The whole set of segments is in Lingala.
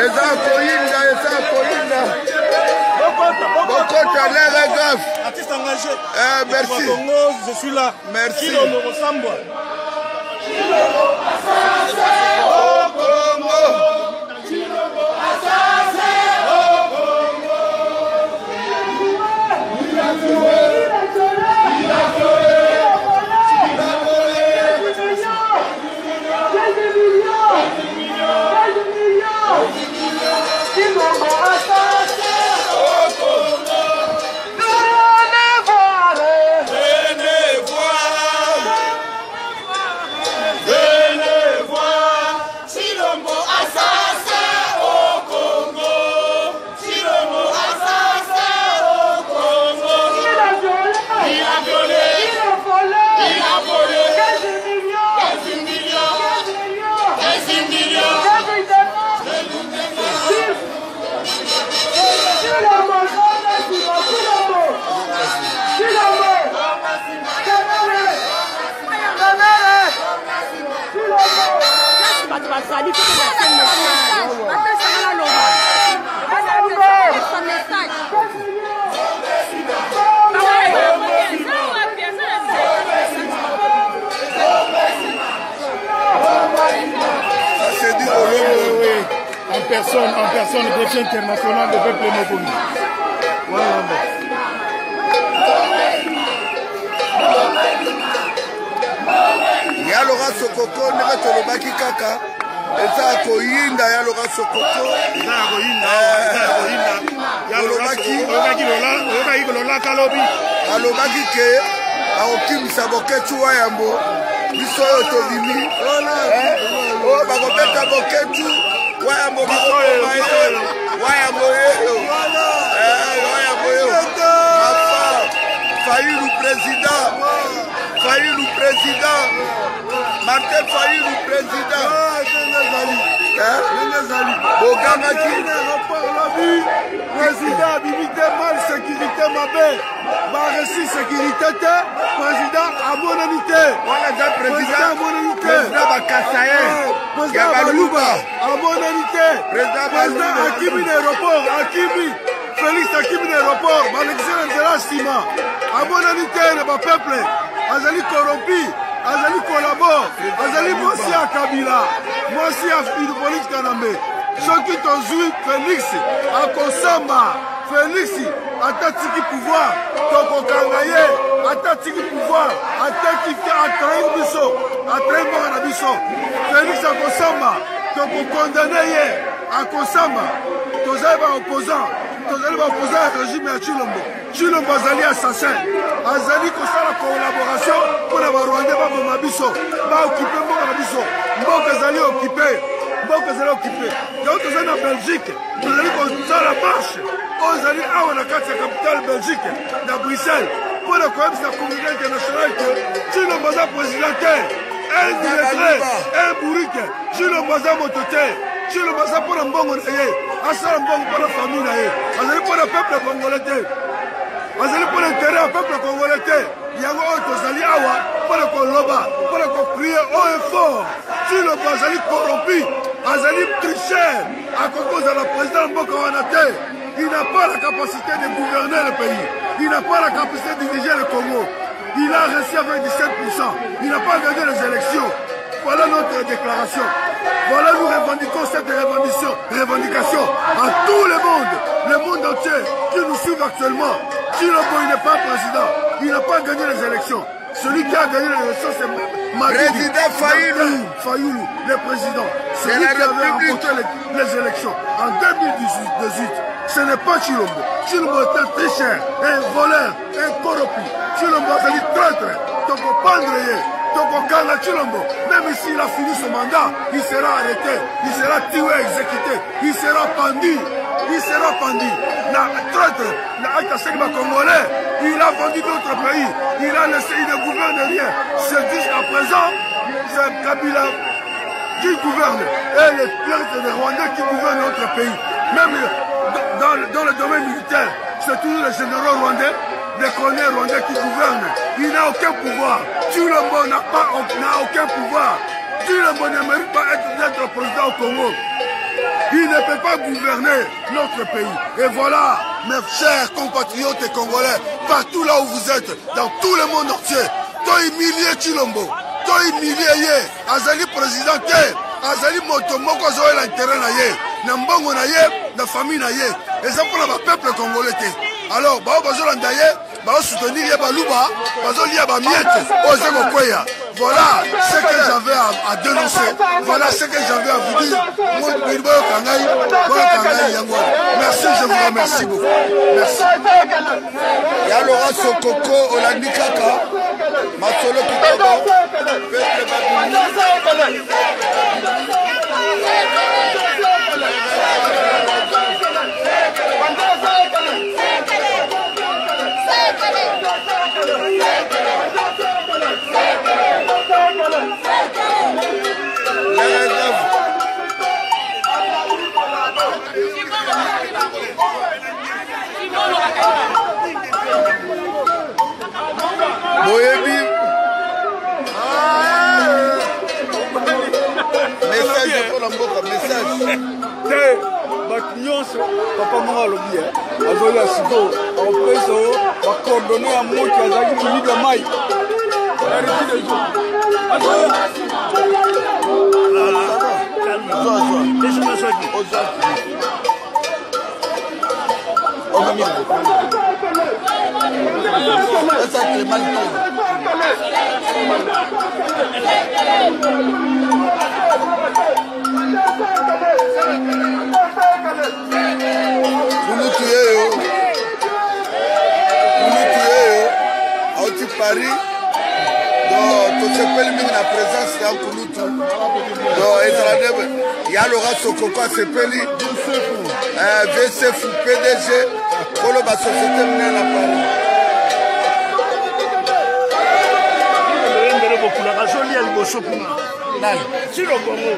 eza koyinda, eza koyinda. Bokota l'air est grave. Artiste engagé. Merci. Congo, je suis là. Merci. Qui le ressemble. En personne, défi international de peuple Mokoni. Voilà. Yalora Sokoko, nega tolobaki kaka. Eza koyinda Yalora Sokoko. Eza koyinda. Yalobaki Lola Kalobi. Alobaki ke aokimisa boketu wayambo. Biso oyo tobimi. Oyo bakobeta boketu. Wayambo bakoboma ye. Wayambo ye. Wayambo ye. Mafa. Fayulu président. Fayulu président. Martin Fayulu président. Bogamaki. Président, habilité, mal, sécurité, ma belle. Reçu sécurité, président, à mon unité. Voilà, président, à mon unité. Président Bakassaye. Président Balouba, à mon unité. Président Akimi l'aéroport, Akimi. Félix Akimi l'aéroport, Malexien de la Sima. À mon unité, le peuple. Azali corrompu. Azali collabore. Azali Mossi à Kabila. Mossi à Hydropolis Kanambe. Ceux qui t'ont joué, Félix, à Kosamba, Félix, à Tatiki pouvoir, Toko Kangaye, à Tatiki pouvoir, à Tatiki, à Train Bisso, à Train Manabisso, Félix à Kosamba, Toko condamné, à Kosamba, Tozaba opposant, Tozaba opposant au régime à Chilombo. Chilombo Azali assassin, Azali Kosa la collaboration pour les Rwandais, Mabisso, va occuper Manabisso, Mbok Azali occupé. Beaucoup sont occupés. Donc, nous sommes en Belgique. Nous allons faire la marche. Nous allons à la capitale Belgique, dans Bruxelles. Pour la communauté internationale, tu n'as pas un présidentiel, un directeur, un bourrique, tu n'as pas un mototé, tu n'as pas un pour un bon monaïe, un seul bon pour la famille. Nous allons pour le peuple congolais. Nous allons pour l'intérêt du peuple congolais. Il y a un autre Zaliawa, pour le Koloba, pour le crier haut et fort. Tu n'as pas corrompu. Azali tricheur à cause de la présidente Mokowanate. Il n'a pas la capacité de gouverner le pays. Il n'a pas la capacité de diriger le Congo. Il a reçu avec 17%. Il n'a pas gagné les élections. Voilà notre déclaration. Voilà, nous revendiquons cette revendication à tout le monde entier qui nous suit actuellement. Chilombo, il n'est pas président. Il n'a pas gagné les élections. Celui qui a gagné les élections, c'est Président Fayoulou, le président. Celui qui avait remporté les élections en 2018. Ce n'est pas Chilombo. Chilombo est un tricheur, un voleur, un corrompu. Chilombo a dit traître. Donc, Chilombo, même s'il a fini son mandat, il sera arrêté, il sera tué, exécuté, il sera pendu. Il sera pendu. La traître, la Congolais, il a vendu d'autres pays. Il a laissé, il ne gouverne rien. C'est jusqu'à présent, c'est Kabila qui gouverne. Et les traîtres des Rwandais qui gouvernent notre pays. Même dans le domaine militaire, c'est toujours les généraux rwandais, les colonels rwandais qui gouvernent. Il n'a aucun pouvoir. Chilombo n'a aucun pouvoir. Chilombo ne mérite pas d'être président au Congo. Il ne peut pas gouverner notre pays. Et voilà, mes chers compatriotes et congolais, partout là où vous êtes, dans tout le monde entier, toi humilié Chilombo, toi humilié Yé, Azali président Azali Motomoko Zoé l'intérêt na Yé, Nambongo na Yé, na famille na Yé, et ça pour le peuple congolais. Alors, Bazolanda Yé, soutenir Yé Balouba, Bazolia Bamiette, Ozeko Kweya. Voilà ce que j'avais à dénoncer. Voilà ce que j'avais à vous dire. Merci, je vous remercie beaucoup. Merci. Yalora Sokoko, Olandi Kaka, Masolo Kitoko, Boyebi message pour la mboka message te bato nyonso papa moko alobi azoli ya siko akopeso bakordone ya moki azalaki moyibi ya mai Paris, donc tout s'appelle même la présence dans Kouloutou. Donc il y a Laura Sokoko à Sepeli, VCF PDG, pour la société menée à Paris. La jolie à l'Ibosopuna. Si le Congo,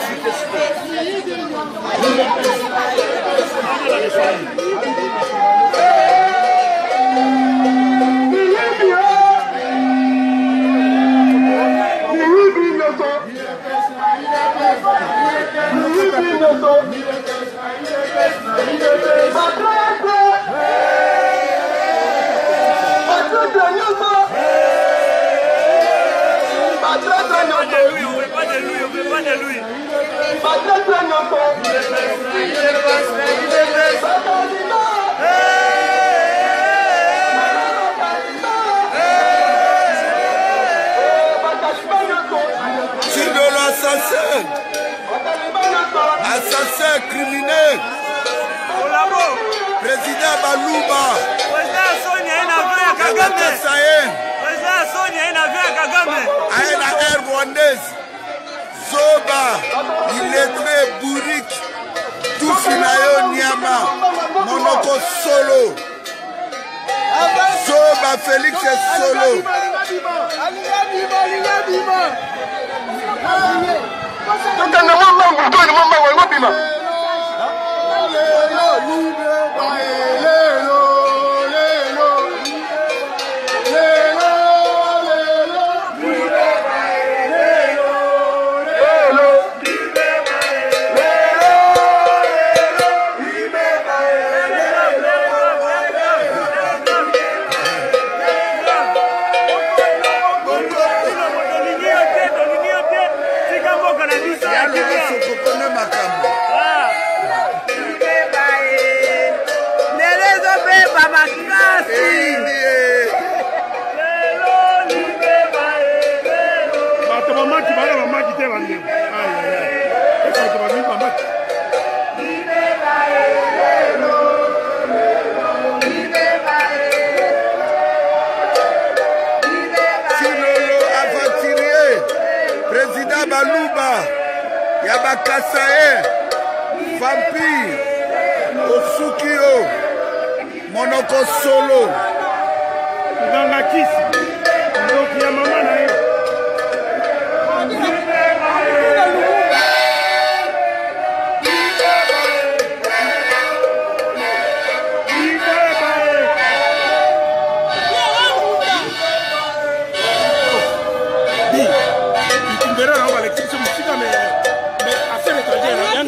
Assassin criminel. Président Balouba. Président Sonia est navire à Kagame. Président Sonia est navire à Kagame. Aïna Air Rwandaise. Zoba. Il est très bourrique. Tout finayo Niama. Monoko solo. Zoba Félix est solo. Balouba, Yabakasae, Vampire, Osukio, Monoko Solo, Ngangakisi, Ndoki ya mama na hiyo.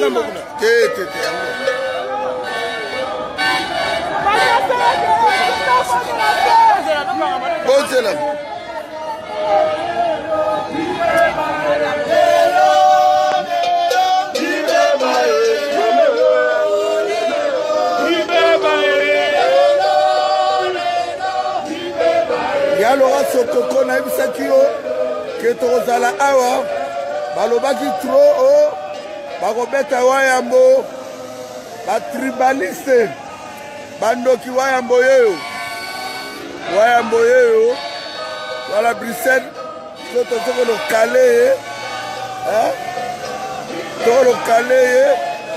ya Laurent Sokoko na yebisaki yo ke tokozala awa balobaki tro o bakobeta wayambo batribaliste bandoki wayambo yeyo wala Bruxelles so tozokolo kale ye tokolo kale ye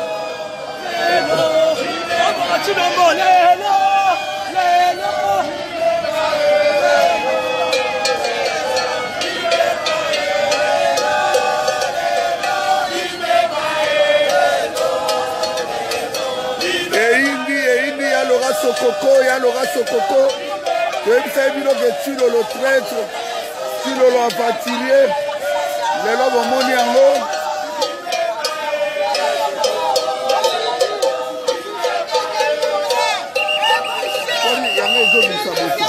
ya Laurent Sokoko toyebisa bino ke tilo lo traître tilo lo aventurier lelo bomoni yango yango ezobisa bote